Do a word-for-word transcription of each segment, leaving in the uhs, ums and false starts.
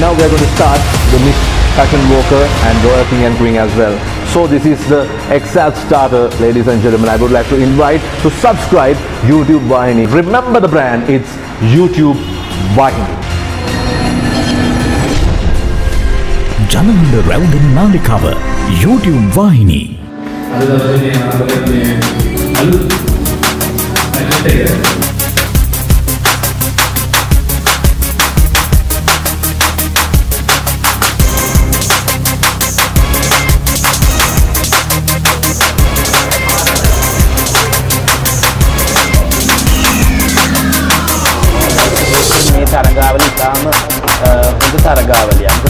now we are going to start the Miss Fashion Walker and Royal King and Queen as well. So this is the exact starter, ladies and gentlemen. I would like to invite to subscribe Yourtubevahini. Remember the brand, it's Yourtubevahini. ජනමන රැවුදන නාලිකාව Yourtubevahini. අද දවසේ අපිට අලුත් advertise එක මේ තරගාවලිය ඉතාම හොඳ තරගාවලියක්.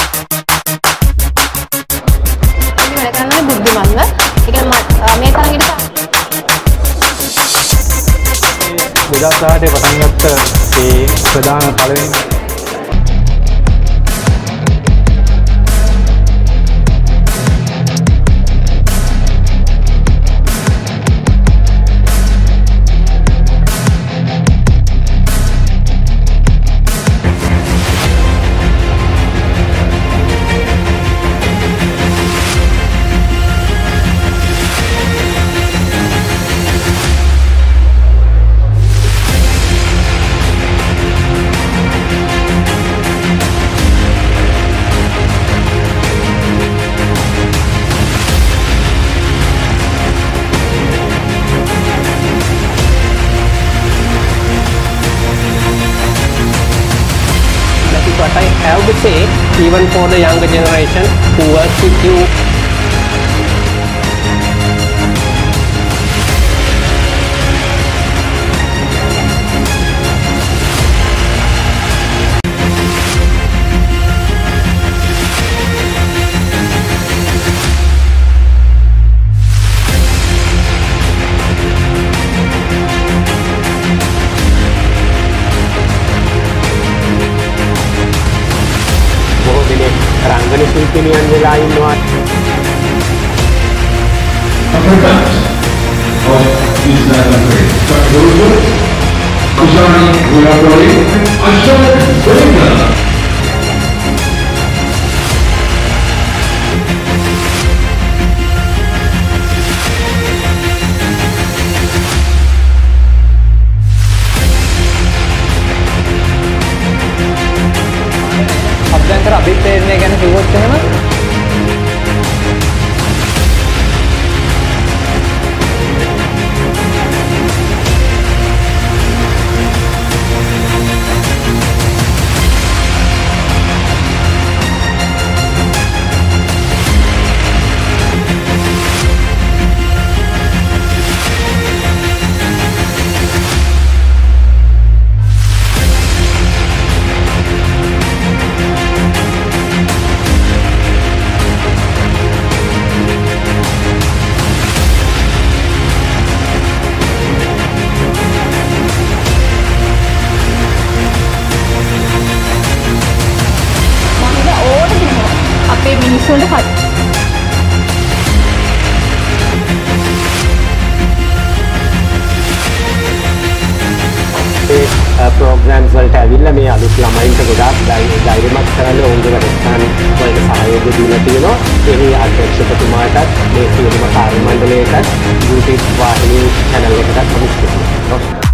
විදාසාට පටන් ගත්ත ඒ ප්‍රධාන පළවෙනි what I have to say, even for the younger generation who works with you. රංගන ශිල්පිනියන් වෙලා ඉන්නවා. අභ්‍යන්තර අභිප්‍රේරණය ගැන කිව්වොත් එහෙම මිනිස්සුන්ට හරි ඒ ප්‍රෝග්‍රෑම්ස් වලට ඇවිල්ලා මේ අලුත් ළමයින්ට ගොඩාක් ධෛර්යමත් කරන්න ඔවුන්ගේ වැඩසටහන් වලට සහයෝගය දීලා තියෙනවා. එහි අධ්‍යක්ෂකතුමාටත් මේ සියලුම කාර්ය මණ්ඩලයටත් YouTube වාහිනී channel එකටත් මම ස්තුතියි.